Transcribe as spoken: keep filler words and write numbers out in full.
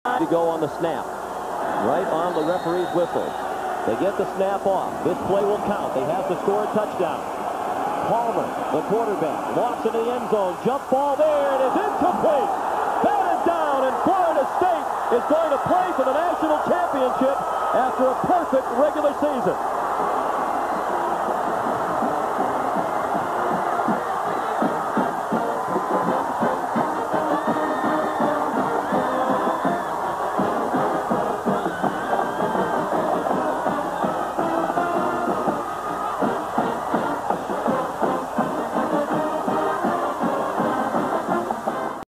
To go on the snap. Right on the referee's whistle. They get the snap off. This play will count. They have to score a touchdown. Palmer, the quarterback, walks into the end zone. Jump ball there. It is incomplete. Batted down, and Florida State is going to play for the national championship after a perfect regular season.